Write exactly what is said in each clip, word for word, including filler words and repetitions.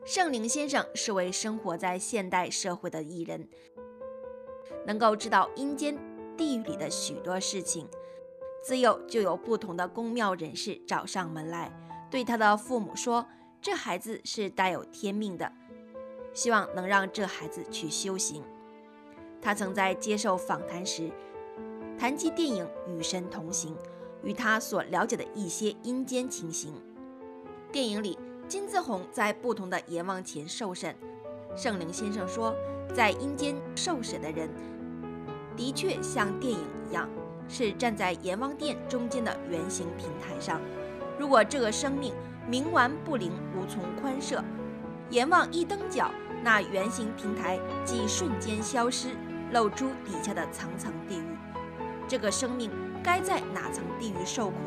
圣灵先生是位生活在现代社会的艺人，能够知道阴间地狱里的许多事情。自幼就有不同的宫庙人士找上门来，对他的父母说，这孩子是带有天命的，希望能让这孩子去修行。他曾在接受访谈时谈及电影《与神同行》与他所了解的一些阴间情形。电影里金志红在不同的阎王前受审，圣灵先生说，在阴间受审的人的确像电影一样，是站在阎王殿中间的圆形平台上。如果这个生命冥顽不灵，无从宽赦，阎王一蹬脚，那圆形平台即瞬间消失，露出底下的层层地狱。这个生命该在哪层地狱受苦，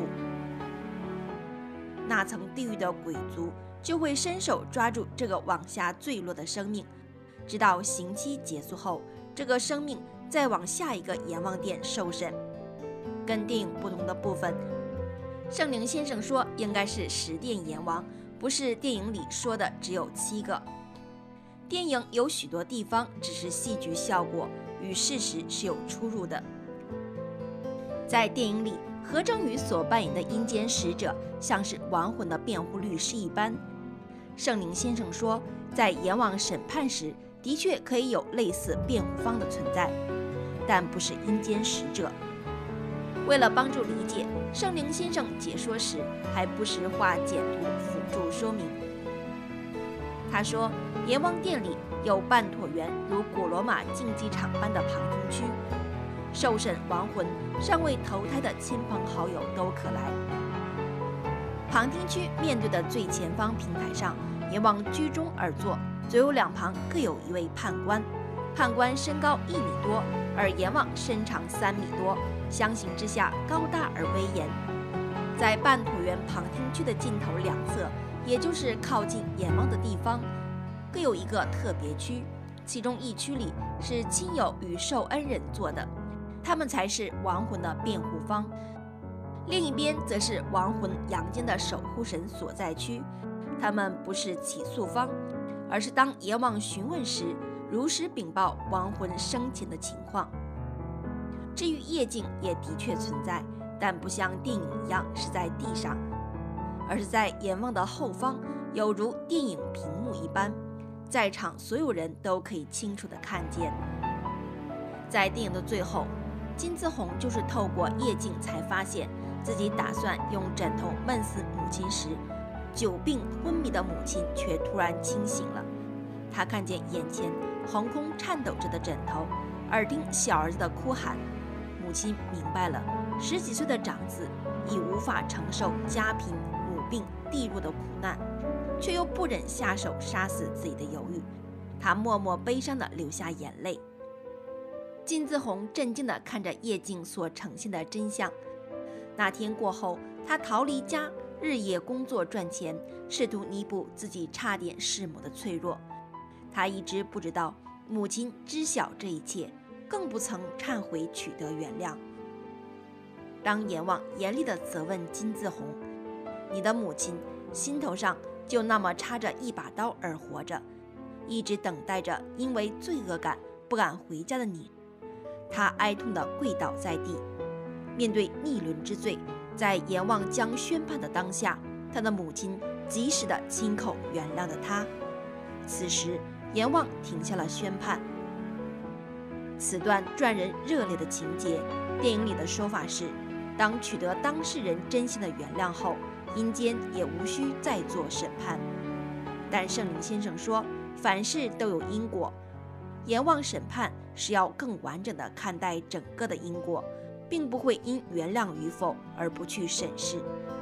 那层地狱的鬼卒就会伸手抓住这个往下坠落的生命，直到刑期结束后，这个生命再往下一个阎王殿受审。跟电影不同的部分，圣灵先生说应该是十殿阎王，不是电影里说的只有七个。电影有许多地方只是戏剧效果，与事实是有出入的。在电影里，何正宇所扮演的阴间使者像是亡魂的辩护律师一般。圣灵先生说，在阎王审判时的确可以有类似辩护方的存在，但不是阴间使者。为了帮助理解，圣灵先生解说时还不时画简图辅助说明。他说，阎王殿里有半椭圆如古罗马竞技场般的旁听区，受审亡魂尚未投胎的亲朋好友都可来。旁听区面对的最前方平台上，阎王居中而坐，左右两旁各有一位判官。判官身高一米多，而阎王身长三米多，相形之下高大而威严。在半椭圆旁听区的尽头两侧，也就是靠近阎王的地方，各有一个特别区，其中一区里是亲友与受恩人坐的，他们才是亡魂的辩护方。另一边则是亡魂阳间的守护神所在区，他们不是起诉方，而是当阎王询问时如实禀报亡魂生前的情况。至于夜境也的确存在，但不像电影一样是在地上，而是在阎王的后方，有如电影屏幕一般，在场所有人都可以清楚地看见。在电影的最后，金志红就是透过夜镜才发现自己打算用枕头闷死母亲时，久病昏迷的母亲却突然清醒了。他看见眼前横空颤抖着的枕头，耳听小儿子的哭喊，母亲明白了，十几岁的长子已无法承受家贫母病地弱的苦难，却又不忍下手杀死自己的犹豫，他默默悲伤地流下眼泪。金志红震惊地看着夜镜所呈现的真相。那天过后，他逃离家，日夜工作赚钱，试图弥补自己差点弑母的脆弱。他一直不知道母亲知晓这一切，更不曾忏悔取得原谅。当阎王严厉地责问金志红，你的母亲心头上就那么插着一把刀而活着，一直等待着因为罪恶感不敢回家的你。他哀痛地跪倒在地，面对逆伦之罪，在阎王将宣判的当下，他的母亲及时地亲口原谅了他。此时阎王停下了宣判。此段赚人热烈的情节，电影里的说法是，当取得当事人真心的原谅后，阴间也无需再做审判。但圣灵先生说，凡事都有因果，阎王审判是要更完整地看待整个的因果，并不会因原谅与否而不去审视。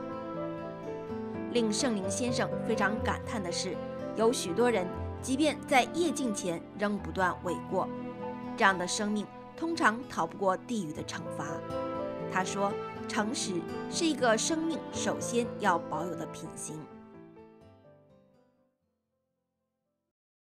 令圣灵先生非常感叹的是，有许多人即便在夜镜前仍不断诿过，这样的生命通常逃不过地狱的惩罚。他说，诚实是一个生命首先要保有的品行。